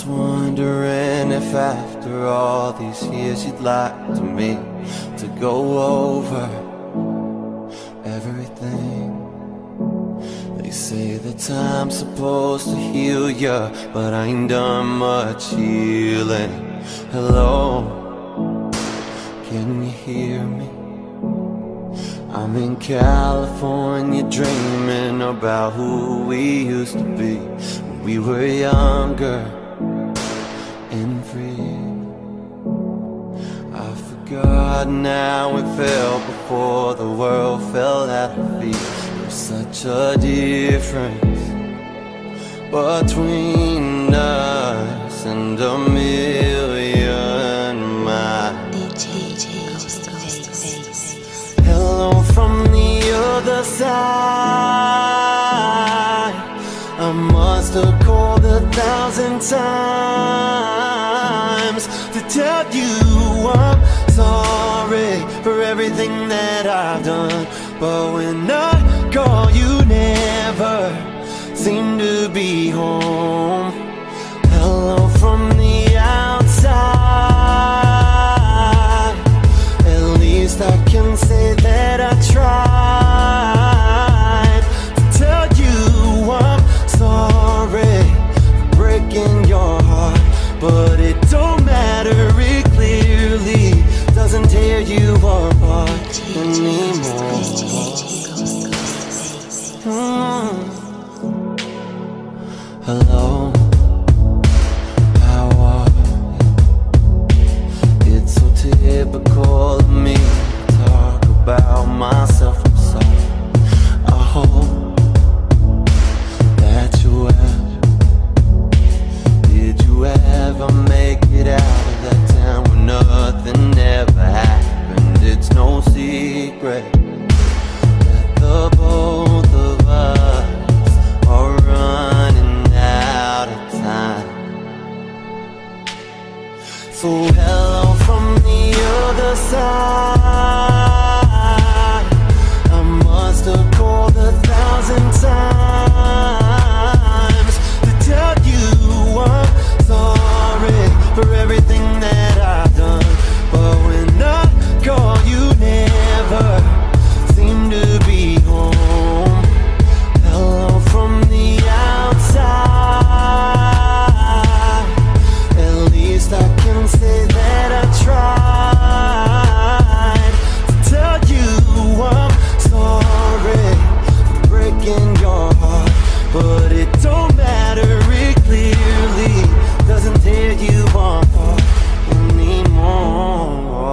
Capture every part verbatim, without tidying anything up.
wondering if after all these years you'd like to me to go over everything. They say that time's supposed to heal ya, but I ain't done much healing. Hello, can you hear me? I'm in California dreaming about who we used to be when we were younger and free. I forgot now we fell before the world fell at our feet. There's such a difference between us and a million miles. Hello from the other side. I must have called a thousand times to tell you I'm sorry for everything that I've done, but when I call you never seem to be home. Hello from the outside. At least I can say that I tried to tell you I'm sorry for breaking your heart, but it don't matter, it clearly doesn't tear you apart anymore. Mm. Hello, how are you? It's so typical of me to talk about myself, I'm sorry. I hope that you well. Did you ever make it out of that town where nothing ever happened? It's no secret that the both of us are running out of time. So hello from the other side. I must have called a thousand times to tell you I'm sorry for everything that I've done, but when I call you never seem to be home. Hello from the outside. At least I can say that I tried to tell you I'm sorry for breaking your heart, but it don't matter, it clearly doesn't tear you apart anymore.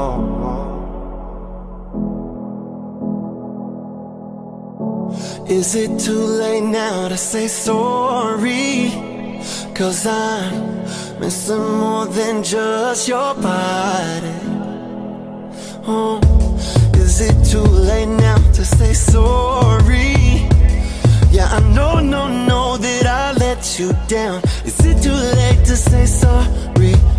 Is it too late now to say sorry? 'Cause I'm missing more than just your body. Oh, is it too late now to say sorry? Yeah, I know, no, no, that I let you down. Is it too late to say sorry?